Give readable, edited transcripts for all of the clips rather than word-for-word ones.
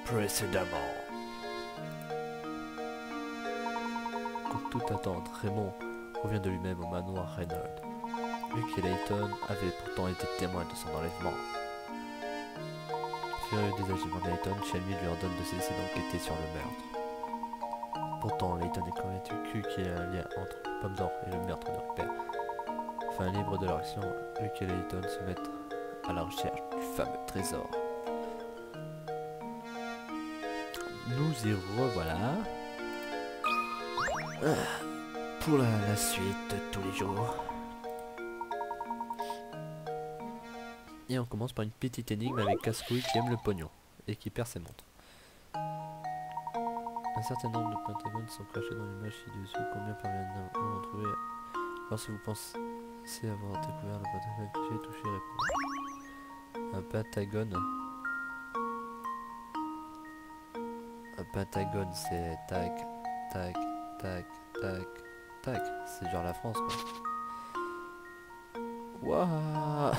précédemment. Contre toute attente, Raymond revient de lui-même au manoir Reynolds. Luke et Layton avaient pourtant été témoins de son enlèvement. Furieux des agissements de Layton, Shelby lui ordonne de cesser d'enquêter sur le meurtre. Pourtant, Layton est convaincu qu'il y a un lien entre Pomme d'Or et le meurtre de leur père. Enfin, libre de leur action, Luke et Layton se mettent à la recherche du fameux trésor. Nous y revoilà. Pour la suite de tous les jours. Et on commence par une petite énigme avec Casse-Couille qui aime le pognon et qui perd ses montres. Un certain nombre de pentagones sont cachés dans l'image ci-dessous. Combien parviennent-nous en trouver? Alors si vous pensez avoir découvert le pentagone que j'ai touché, répondez. Un pentagone c'est tac, tac, tac, tac, tac. C'est genre la France quoi. Waouh.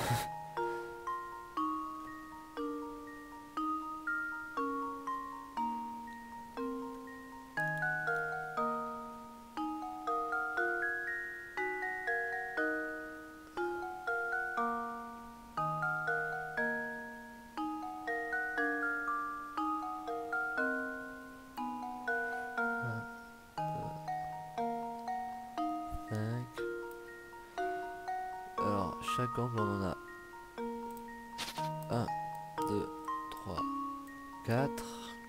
Alors, chaque angle on en a 1, 2, 3, 4.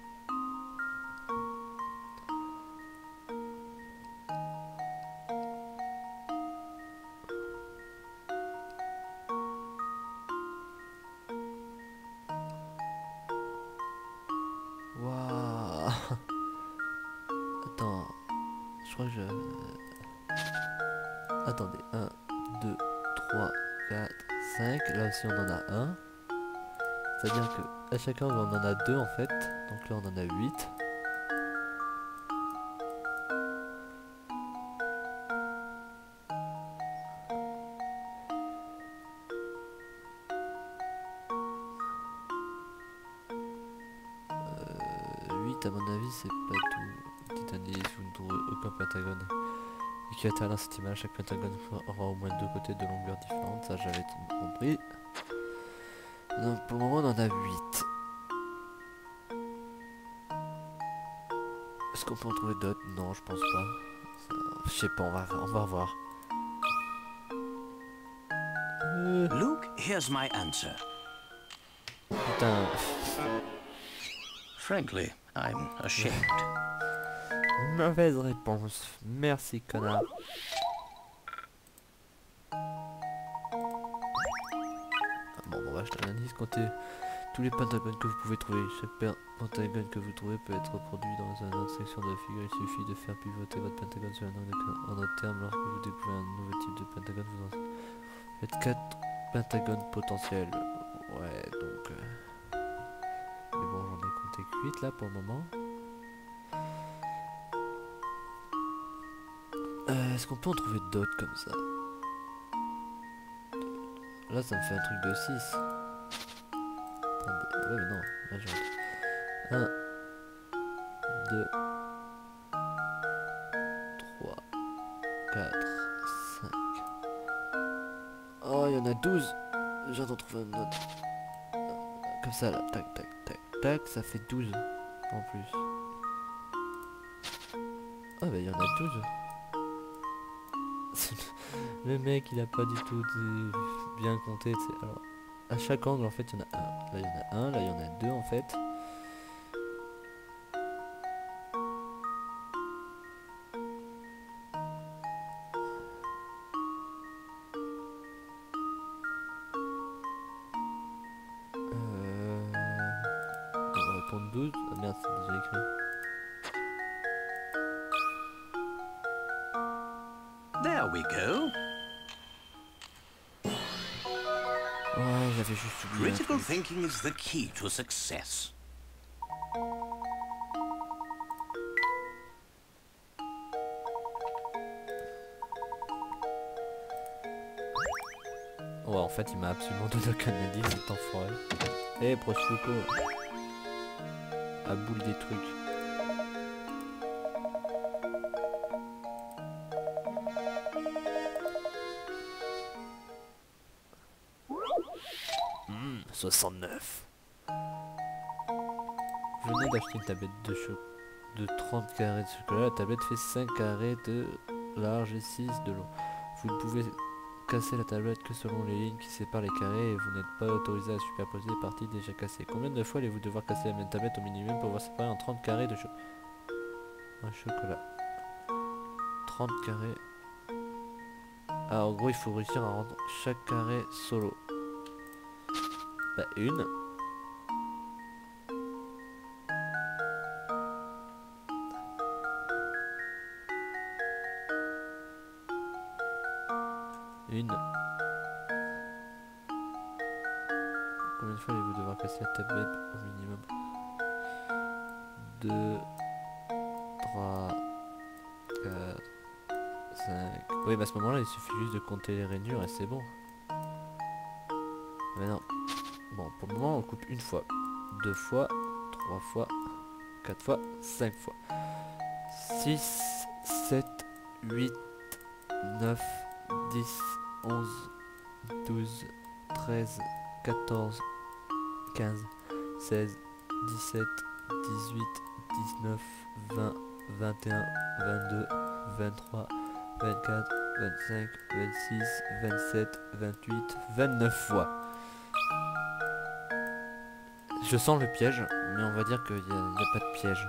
Waouh. Attends, je crois que je... Attendez, 1, 2, 3, 4, 5. Là aussi on en a un. C'est-à-dire que à chaque angle on en a 2 en fait. Donc là on en a 8. À mon avis c'est pas tout. Petite analyse, vous ne trouverez aucun pentagone équivalent à cette image. Chaque pentagone aura au moins 2 côtés de longueur différente. Ça j'avais compris. Donc pour le moment on en a 8. Est-ce qu'on peut en trouver d'autres? Non, je pense pas. Je sais pas, on va voir. Luke, here's my answer. Putain. Frankly, I'm ashamed. Mauvaise réponse. Merci, connard. Bon, on va acheter l'analyse. Comptez tous les pentagones que vous pouvez trouver. Chaque pentagone que vous trouvez peut être reproduit dans une autre section de la figure. Il suffit de faire pivoter votre pentagone sur un angle. En d'autres termes, lorsque vous découvrez un nouveau type de pentagone, vous en faites 4 pentagones potentiels. Ouais, donc... Mais bon, j'en ai compté que 8 là pour le moment. Est-ce qu'on peut en trouver d'autres comme ça? Là, ça me fait un truc de 6. Attendez, ouais, mais non, là j'ai 1, 2, 3, 4, 5. Oh, il y en a 12. J'ai d'en trouver un autre. Comme ça, là, tac, tac, tac, tac, ça fait 12 en plus. Ah, bah, il y en a 12. Le mec il a pas du tout bien compté. Alors à chaque angle en fait il y en a un. Là il y en a un, là il y en a 2 en fait. On va répondre 12. Ah merde, c'est déjà écrit. There we go. Ouais, j'avais juste oublié. Critical thinking is the key to success. Ouais, en fait, il m'a absolument donné aucun indice, cet enfoiré. Eh, prosciutto. à boule des trucs. Mmh, 69. Vous venez d'acheter une tablette de 30 carrés de chocolat. La tablette fait 5 carrés de large et 6 de long. Vous ne pouvez casser la tablette que selon les lignes qui séparent les carrés et vous n'êtes pas autorisé à superposer les parties déjà cassées. Combien de fois allez-vous devoir casser la même tablette au minimum pour pouvoir séparer en 30 carrés de chocolat? 30 carrés. Ah, en gros, il faut réussir à rendre chaque carré solo. Bah, une. Une. Combien de fois allez-vous devoir casser la tablette au minimum? 2, 3, 4, 5. Oui, bah à ce moment-là, il suffit juste de compter les rainures et c'est bon. Mais non. Bon, pour le moment, on coupe une fois, 2 fois, 3 fois, 4 fois, 5 fois. 6, 7, 8, 9, 10, 11, 12, 13, 14, 15, 16, 17, 18, 19, 20, 21, 22, 23, 24, 25, 26, 27, 28, 29 fois. Je sens le piège, mais on va dire qu'il n'y a pas de piège.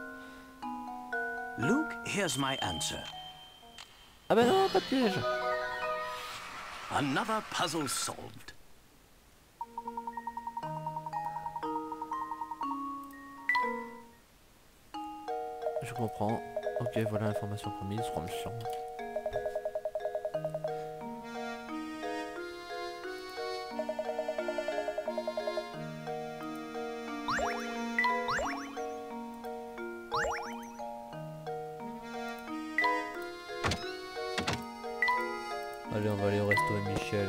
Luke, here's my answer. Ah bah non, pas de piège. Another puzzle solved. Je comprends. Ok, voilà l'information promise, Rom chiant. Allez, on va aller au resto à Michel.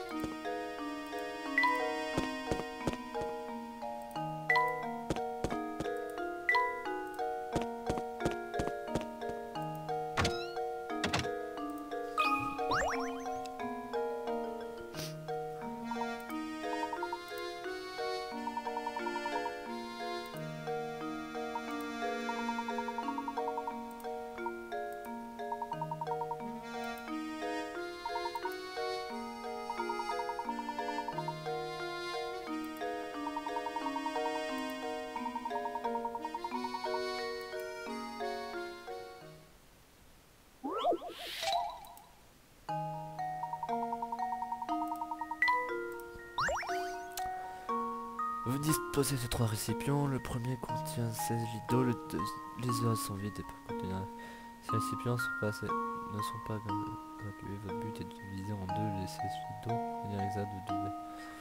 Vous disposez de 3 récipients, le premier contient 16 litres d'eau, les autres sont vides et pas contenir. Ces récipients ne sont pas gradués, votre but est de diviser en deux les 16 litres d'eau, de manière exacte vous devez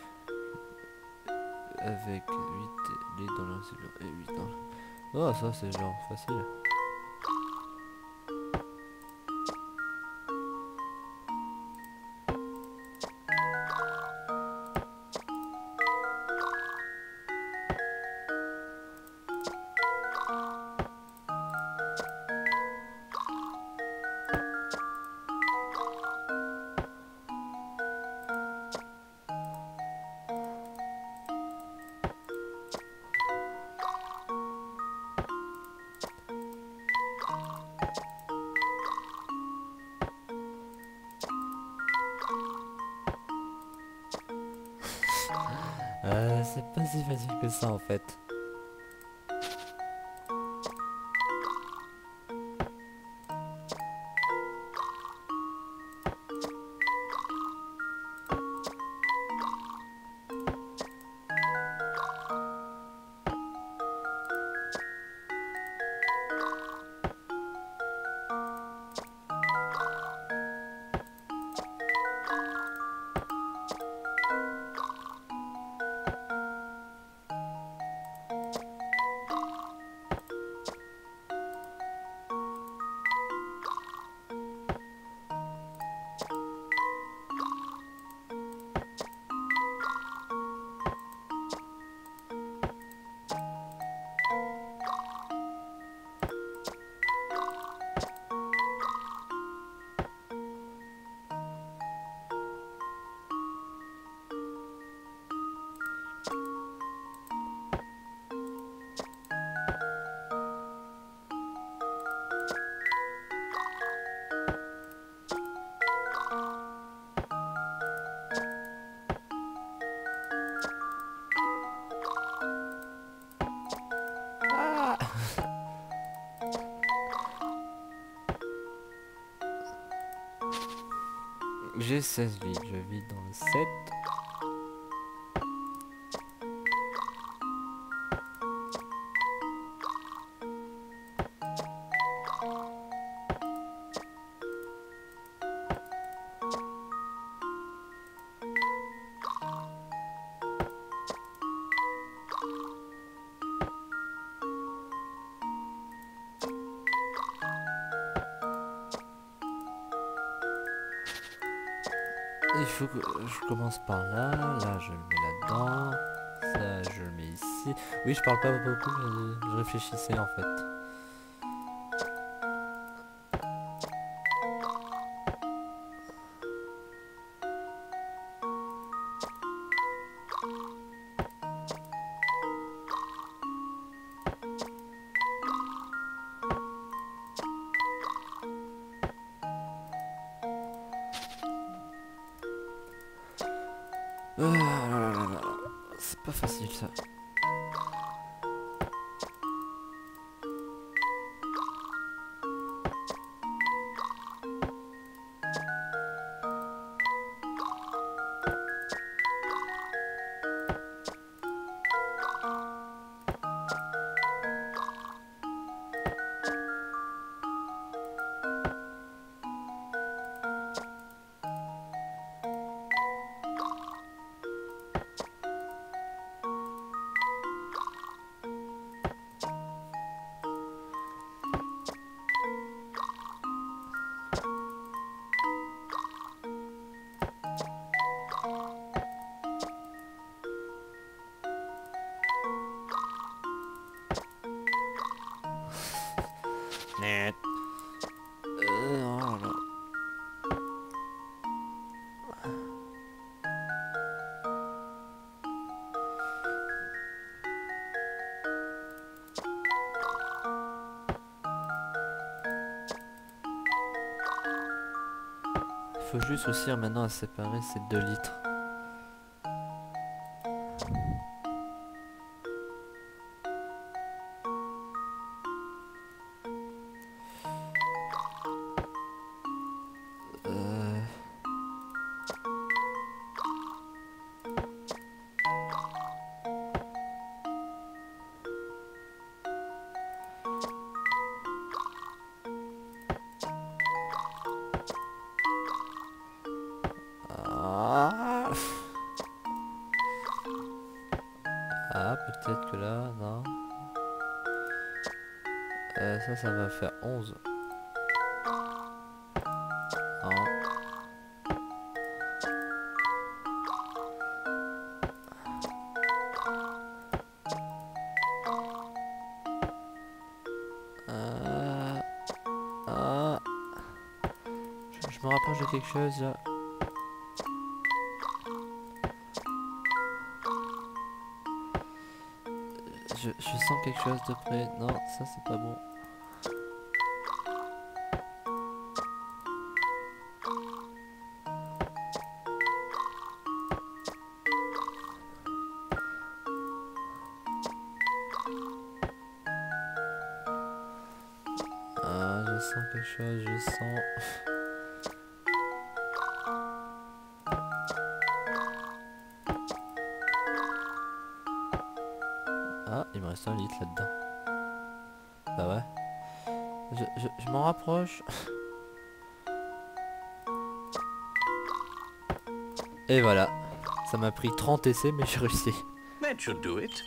avec 8 litres dans le récipient et 8 dans le... Oh ça c'est genre facile. C'est pas si facile que ça en fait. J'ai 16 vies, je vis dans le 7. Il faut que je commence par là, là je le mets là-dedans, ça je le mets ici. Oui, je parle pas beaucoup, je réfléchissais en fait. Ah là là là là, c'est pas facile ça. Net. Oh là. Faut juste réussir maintenant à séparer ces 2 litres. Ah, ah peut-être que là, non. Ça va faire 11. Non. Ah, je me rapproche de quelque chose là. Je sens quelque chose de près. Non, ça c'est pas bon. Ah, je sens quelque chose, je sens. Ah, il me reste un litre là-dedans. Bah ouais. Je m'en rapproche. Et voilà. Ça m'a pris 30 essais, mais j'ai réussi. That should do it.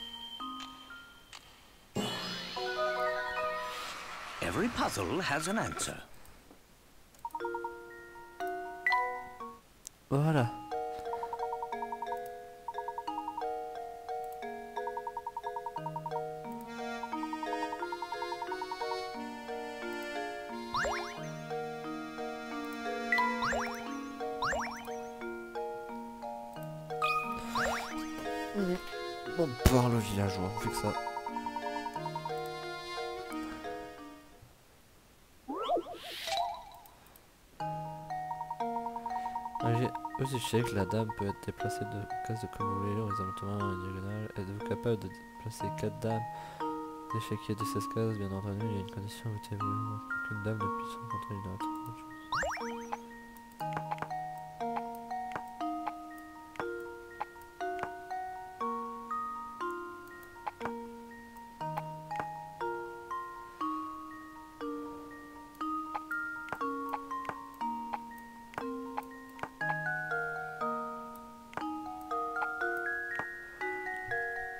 Every puzzle has an answer. Voilà. On parle aux villageois, on fait que ça. Aux échecs, la dame peut être déplacée de case de comme vous voulez, horizontalement et diagonale. Êtes-vous capable de déplacer 4 dames d'échiquier de 16 cases? Bien entendu, il y a une condition où tu évolues qu'une dame ne puisse rencontrer une autre.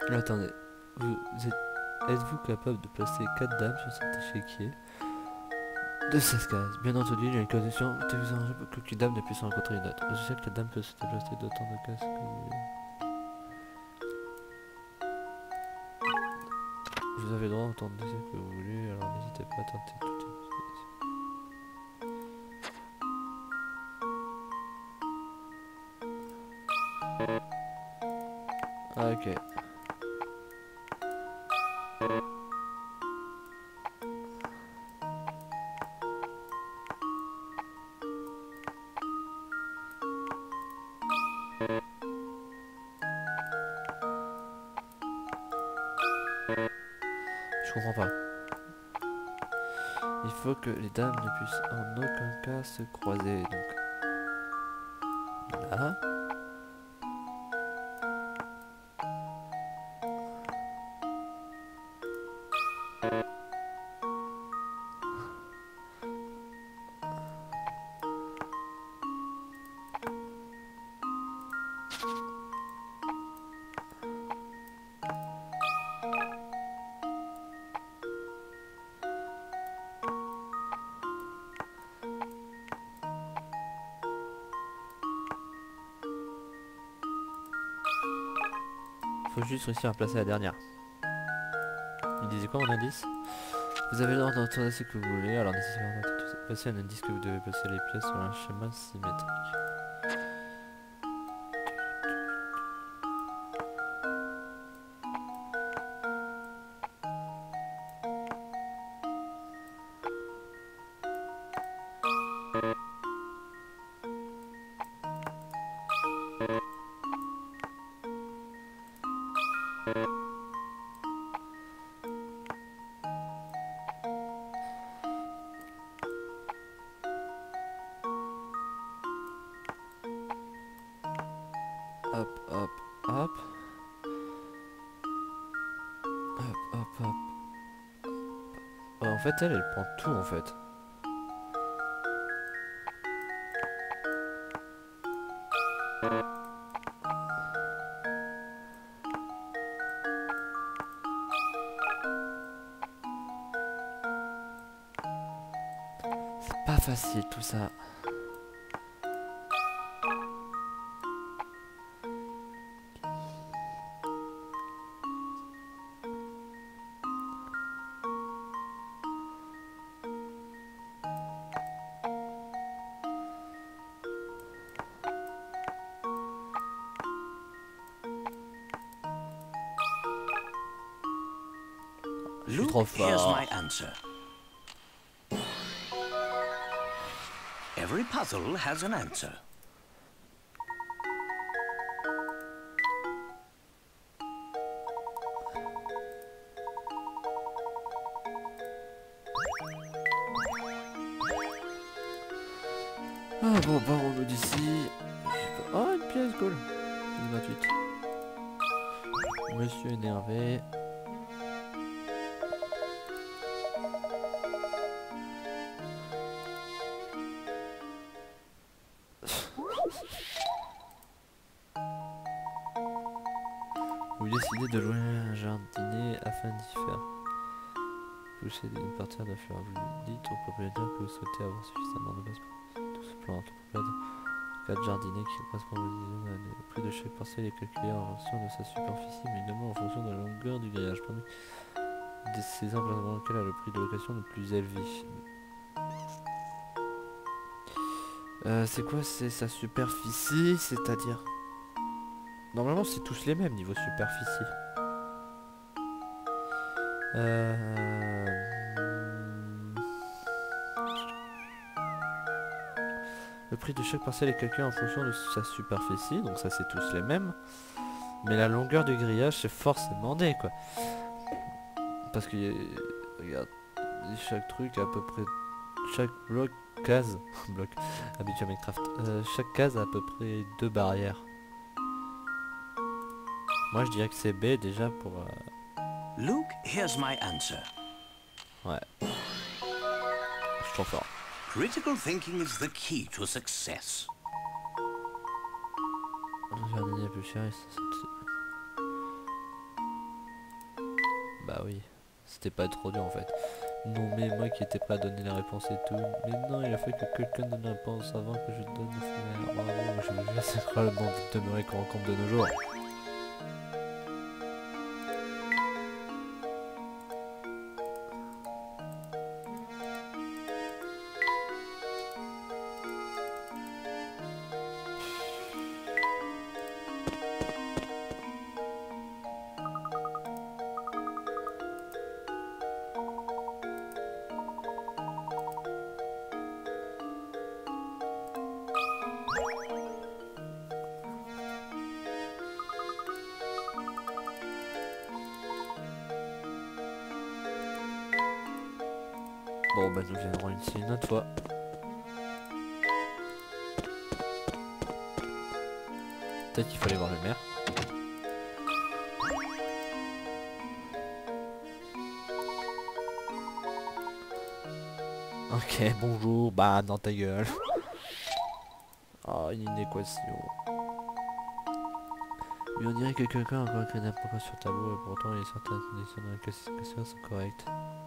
Attendez, êtes-vous capable de placer 4 dames sur cet échiquier de 16 cases? Bien entendu, il y a une condition, qu'aucune dame ne puisse rencontrer une autre. Je sais que la dame peut se déplacer d'autant de cases que vous voulez. Vous avez le droit à autant de désirs que vous voulez, alors n'hésitez pas à tenter toutes les modifications. Ah, ok. Je comprends pas. Il faut que les dames ne puissent en aucun cas se croiser, donc... Là... Faut juste réussir à placer la dernière. Il disait quoi mon indice? Vous avez l'ordre d'entendre ce que vous voulez, alors nécessairement passer un indice que vous devez placer les pièces sur un schéma symétrique. Hop, hop, hop. Hop, hop, hop. Ouais, en fait, elle prend tout, en fait. C'est pas facile, tout ça. Je suis trop Here's fort. my answer. Every puzzle has an answer. Ah bon, bah on me dit ici. Oh, une pièce, cool. Pièce gratuite. Monsieur énervé. Vous décidez de louer un jardinier afin d'y faire pousser une partie de la fleur. Vous dites au propriétaire que vous souhaitez avoir suffisamment de place pour tout ce plan. Le cas de jardinier qui correspond aux visions. Le prix de chaque parcelle est calculé en fonction de sa superficie, mais également en fonction de la longueur du grillage. Parmi ces emplacements lequel a le prix de location le plus élevé. C'est quoi? C'est sa superficie, c'est-à-dire... Normalement c'est tous les mêmes niveau superficie. Le prix de chaque parcelle est calculé en fonction de sa superficie, donc ça c'est tous les mêmes. Mais la longueur du grillage c'est forcément D quoi. Parce que regarde, chaque truc à peu près, chaque bloc, case, bloc, habitué à Minecraft, chaque case a à peu près 2 barrières. Moi je dirais que c'est B déjà pour... Luke, here's my answer. Ouais. Je suis trop fort. Critical thinking is the key to success. Le jardinier est plus cher et ça Bah oui, c'était pas trop dur en fait. Non mais moi qui étais prêt à donner la réponse et tout. Mais non, il a fallu que quelqu'un donne la réponse avant que je donne le flair. Bravo, je vous jure, c'est probablement demeurer qu'on rencontre de nos jours. Bon bah nous viendrons ici une autre fois. Peut-être qu'il fallait voir le maire. Ok, bonjour, bah dans ta gueule. Oh, une inéquation. Oui, on dirait que quelqu'un a encore écrit n'importe quoi sur le tableau et pourtant il est certaines conditions dans la classification sont correctes.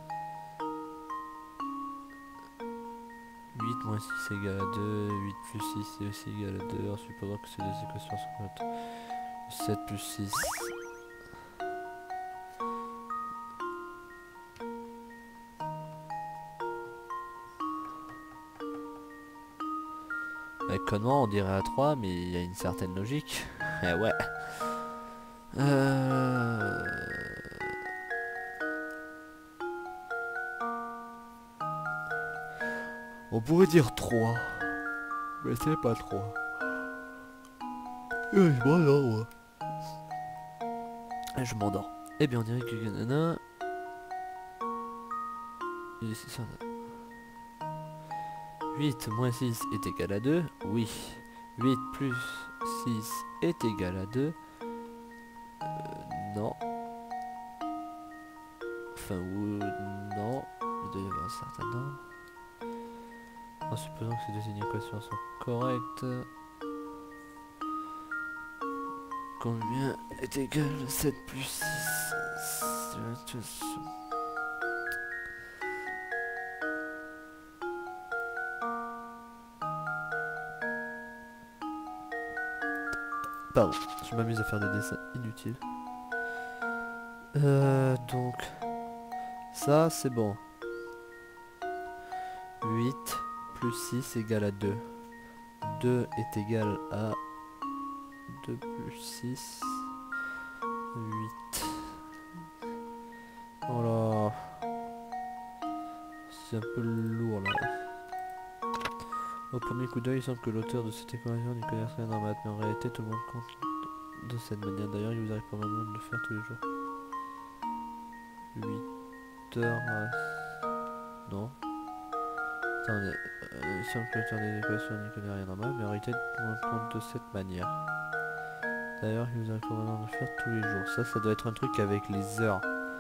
8 moins 6 égale à 2, 8 plus 6 est aussi égal à 2, en supposant que ces deux équations sont correctes. 7 plus 6. Bah, connement on dirait à 3, mais il y a une certaine logique. Eh ouais. On pourrait dire 3. Mais c'est pas 3. Je m'endors, moi. Je m'endors. Eh bien, on dirait que nanana. Et c'est ça. 8 moins 6 est égal à 2. Oui. 8 plus 6 est égal à 2. Non. Enfin, ou non. Il doit y avoir un certain nombre. En supposant que ces deux inéquations sont correctes. Combien est égal à 7 plus 6? Pardon, je m'amuse à faire des dessins inutiles. Donc, ça c'est bon. 8 plus 6 égale à 2. 2 est égal à 2 plus 6. 8. Oh là. C'est un peu lourd là. Au premier coup d'œil, il semble que l'auteur de cette équation n'y connaisse rien en maths, mais en réalité tout le monde compte de cette manière. D'ailleurs, il vous arrive probablement de le faire tous les jours. 8 heures à... Non. Attendez, il semble que l'auteur des équations n'y connaît rien en maths, mais en réalité tout le monde compte de cette manière. D'ailleurs, il vous arrive probablement de le faire tous les jours. Ça doit être un truc avec les heures.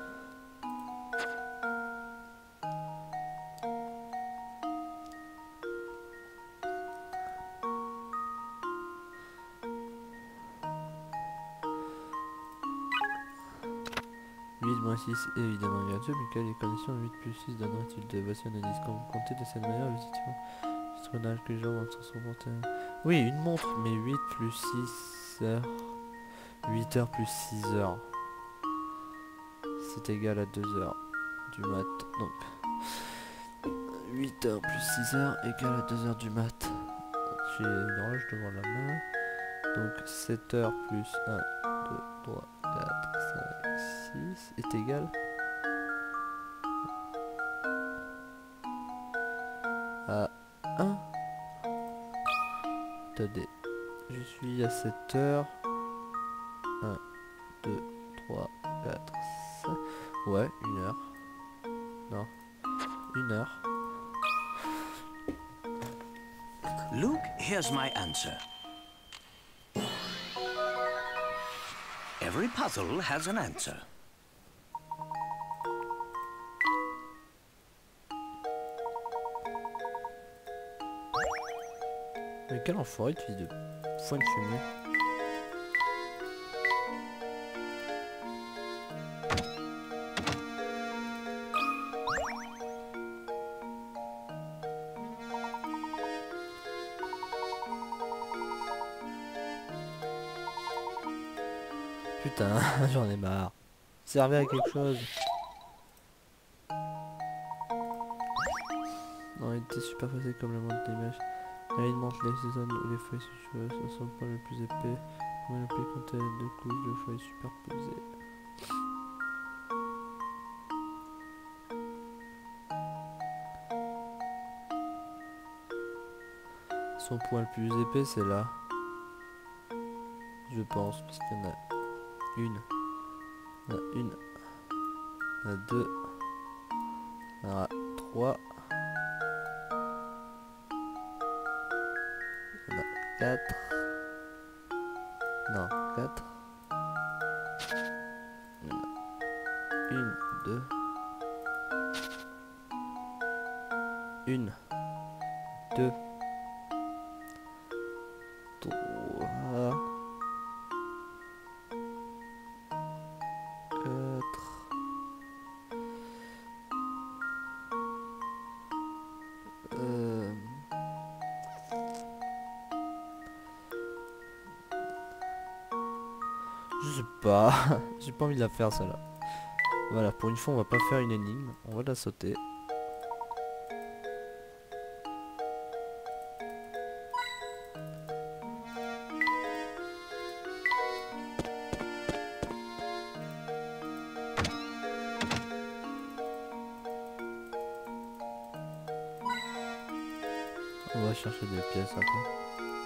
Moins 6 est évidemment égal à 2, mais quelles les conditions de 8 plus 6 donnerait-il? Voici un indice. Quand vous comptez de cette manière, le tournage que les gens vont se monter. Oui, une montre, mais 8 plus 6 heures. 8 heures plus 6 heures. C'est égal à 2 heures du mat. Donc, 8 heures plus 6 heures égale à 2 heures du mat. J'ai une horloge devant la main. Donc, 7 heures plus 1, 2, 3, 4, 5, 6 est égal à 1. Attendez, je suis à 7 heures. 1, 2, 3, 4, 5. Ouais, 1 heure. Non, 1 heure. Luke, here's my answer. Every puzzle has an answer. Mais quel enfoiré de fils de foin de fumier. Putain, j'en ai marre. Servez à quelque chose. Non, il était super facile comme le monde d'image. Là, il montre les zones où les feuilles se chevauchent, ce sont pas le plus épais. Comment le plus quand elle a deux couches de feuilles superposées. Son point le plus épais, c'est là. Je pense, parce qu'il y en a une. Il y en a une. Il y en a deux. Il y en a trois. Il y en a quatre. Non, quatre. Il y en a une, deux. Une, deux, trois, quatre. Je sais pas. J'ai pas envie de la faire celle-là. Voilà, pour une fois on va pas faire une énigme. On va la sauter. On va chercher des pièces après.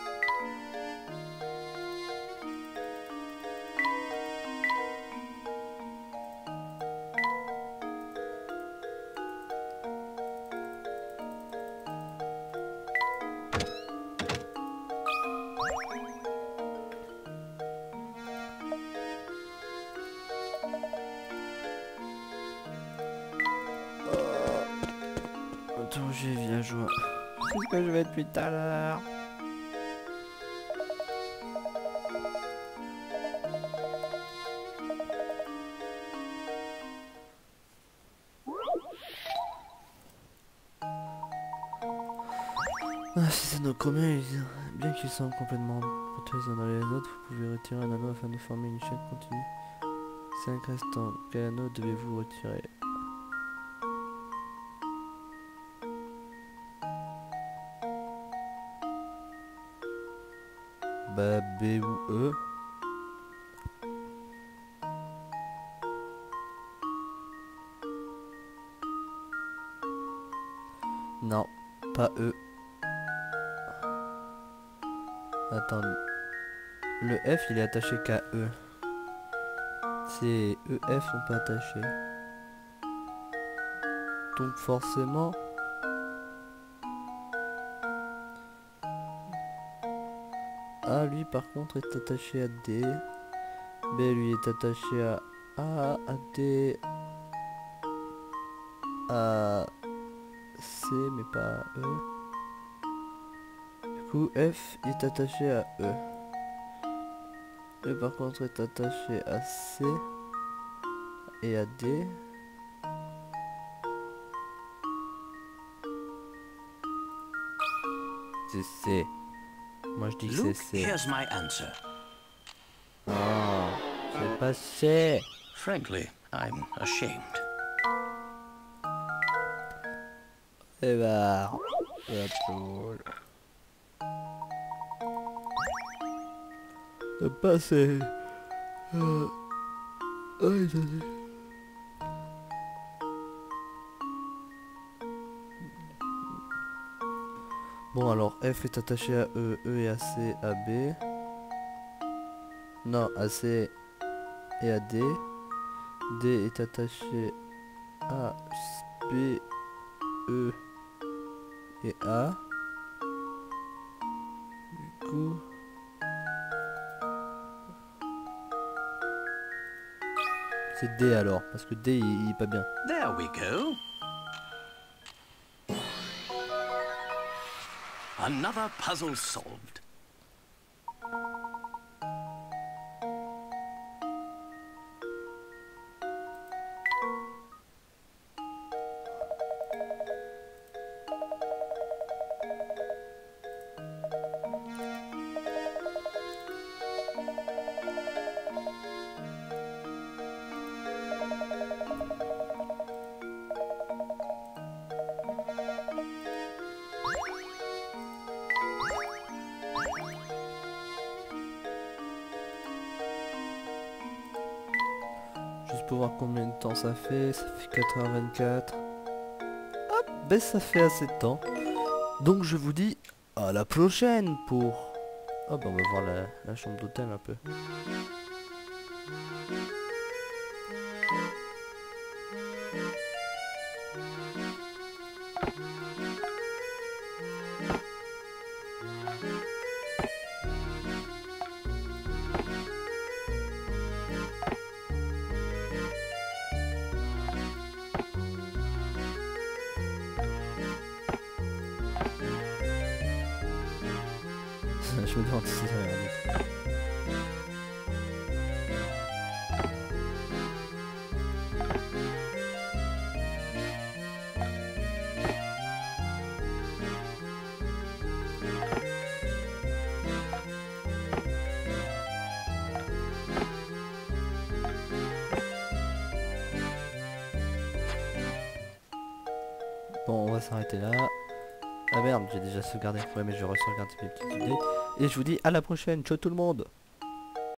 Danger villageois. C'est ce que je vais depuis tout à l'heure. Ah, si c'est nos communs, bien qu'ils semblent complètement protégés les uns dans les autres, vous pouvez retirer un anneau afin de former une chaîne continue. 5 restants. Quel anneau devez-vous retirer? Bah B ou E. Non, pas E. Attends. Le F il est attaché qu'à E. C'est E, F sont pas attachés. Donc forcément... A lui par contre est attaché à D. B lui est attaché à A, à D, à C mais pas à E. Du coup F est attaché à E. E par contre est attaché à C et à D. C'est C. Moi je dis que c'est Luke, C. here's my answer. Non, c'est pas C. Frankly, I'm ashamed. Eh bah, la poule. C'est pas C. Aïe, attendez. Bon alors F est attaché à E, E est à C, à B. Non, à C et à D. D est attaché à B, E et A. Du coup... c'est D alors, parce que D il est pas bien. There we go. Another puzzle solved. pour voir combien de temps ça fait. Ça fait 4h24. Hop, ben ça fait assez de temps. Donc je vous dis à la prochaine pour... Oh ben on va voir la chambre d'hôtel un peu. Je me demande si ça va aller. Bon, on va s'arrêter là. Ah merde, j'ai déjà sauvegardé. Ouais, mais je re-sauvegarde mes petites idées. Et je vous dis à la prochaine. Ciao tout le monde.